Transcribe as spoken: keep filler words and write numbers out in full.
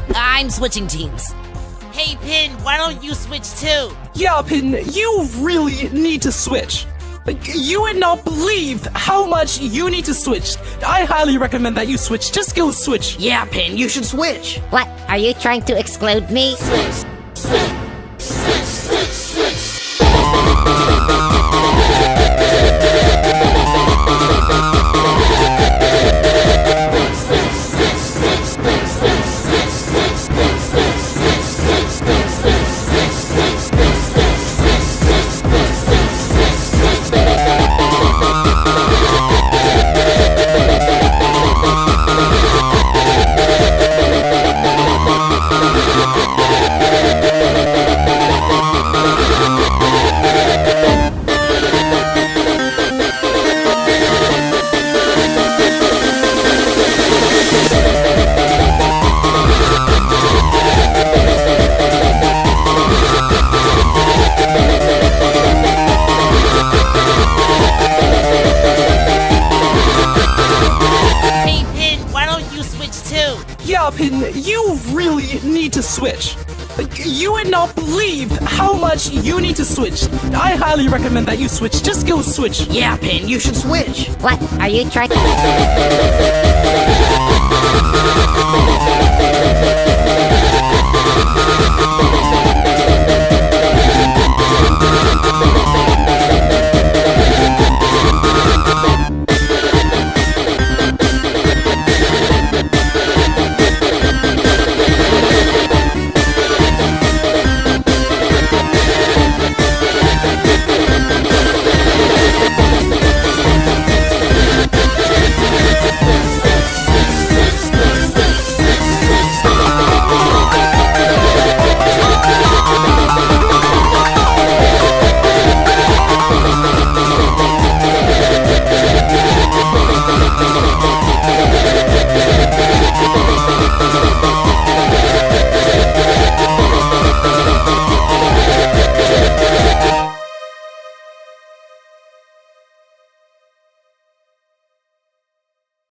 I'm switching teams. Hey, Pin, why don't you switch too? Yeah, Pin, you really need to switch. Like, you would not believe how much you need to switch. I highly recommend that you switch. Just go switch. Yeah, Pin, you should switch. What? Are you trying to exclude me? Switch, switch, switch, switch, switch. Yeah, Pin, you really need to switch. Like, you would not believe how much you need to switch. I highly recommend that you switch. Just go switch. Yeah, Pin, you should switch. What? Are you trying?